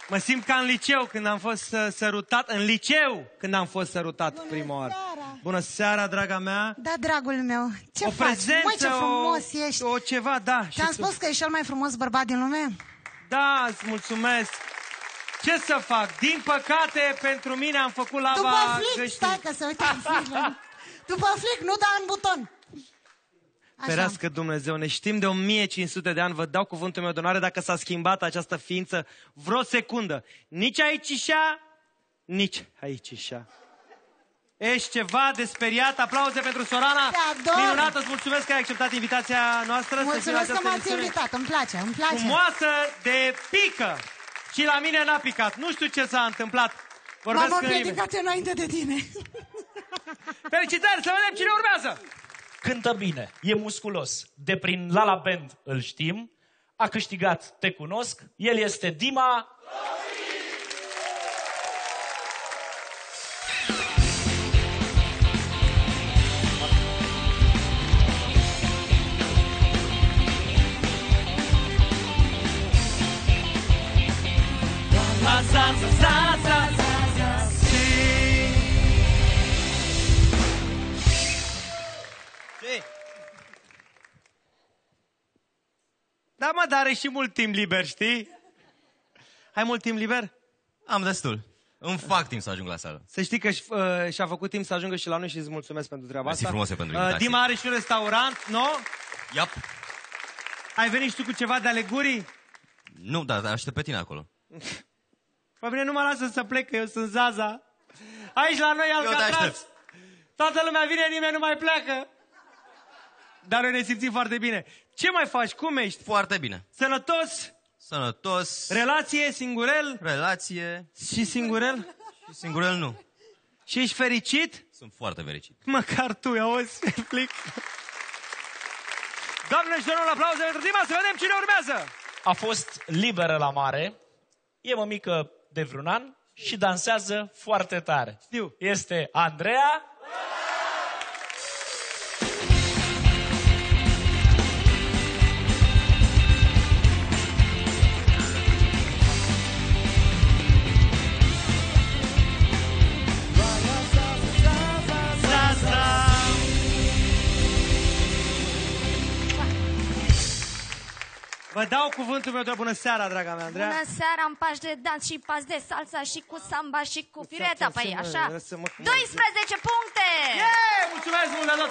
Mă simt ca în liceu când am fost sărutat. În liceu când am fost sărutat prima oară. Bună seara, draga mea. Da, dragul meu. Ce o faci? Prezență, Măi, ce frumos ești. O ceva, da. Ți-am spus că ești cel mai frumos bărbat din lume? Da, îți mulțumesc. Ce să fac? Din păcate, pentru mine am făcut lava După flic, găștii. stai că se uită în flic. După flic, nu da în buton. Așa. Ferească Dumnezeu, ne știm de 1500 de ani, vă dau cuvântul meu de onoare dacă s-a schimbat această ființă vreo secundă. Nici aici șa, nici aici șa. Ești ceva de speriat, aplauze pentru Sorana. Minunată, îți mulțumesc că ai acceptat invitația noastră. Mulțumesc că m-ați invitat, îmi place, îmi place. Frumoasă de pică. Și la mine n-a picat, nu știu ce s-a întâmplat. M-am împiedicat înainte de tine. Felicitări, să vedem cine urmează. Cântă bine, e musculos. De prin La La Band îl știm. A câștigat Te Cunosc. El este Dima. Da, mă, dar are și mult timp liber, știi? Ai mult timp liber? Am destul. Îmi fac timp să ajung la sală. Să știi că și-a făcut timp să ajungă și la noi și îți mulțumesc pentru treaba asta. Mersi frumos pentru invitație. Dima are și un restaurant, nu? Yep. Ai venit și tu cu ceva de alegurii? Nu, dar aștept pe tine acolo. Pe mine nu mă lasă să plec, că eu sunt Zaza. Aici la noi Alcatraz. Toată lumea vine, nimeni nu mai pleacă. Dar noi ne simțim foarte bine. Ce mai faci? Cum ești? Foarte bine. Sănătos? Sănătos. Relație, singurel? Relație. Și singurel? Și singurel nu. Și ești fericit? Sunt foarte fericit. Măcar tu, auzi, flic. Doamne și domnul, aplauze pentru Dima, să vedem cine urmează. A fost liberă la mare. E mămică de vreun an și dansează foarte tare. Știu. Este Andreea. Vă dau cuvântul meu de bună seara, draga mea, Andreea. Bună seara, în pași de dans și pas de salsa și cu samba și cu fireta. Păi așa, 12 puncte! Yeah! Mulțumesc mult de tot!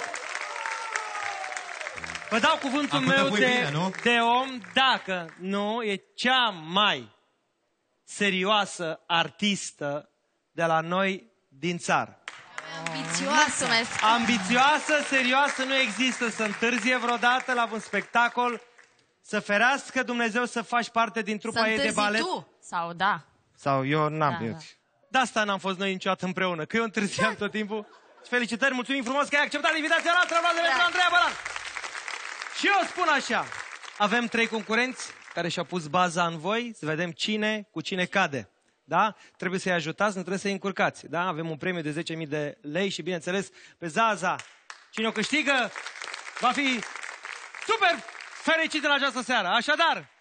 Vă dau cuvântul meu de om, dacă nu, e cea mai serioasă artistă de la noi din țară. Ambițioasă, ambițioasă, serioasă, nu există să întârzie vreodată la un spectacol. Să ferească Dumnezeu să faci parte din trupa ei de balet. tu? Sau da? Sau eu n-am. Da. De asta n-am fost noi niciodată împreună, că eu întârziam tot timpul. Felicitări, mulțumim frumos că ai acceptat invitația noastră, pentru Andreea Bălan. Și eu spun așa, avem 3 concurenți care și-au pus baza în voi, să vedem cine cu cine cade. Da? Trebuie să-i ajutați, nu trebuie să-i încurcați. Da? Avem un premiu de 10.000 de lei și, bineînțeles, pe Zaza. Cine o câștigă va fi super fericit în această seară. Așadar,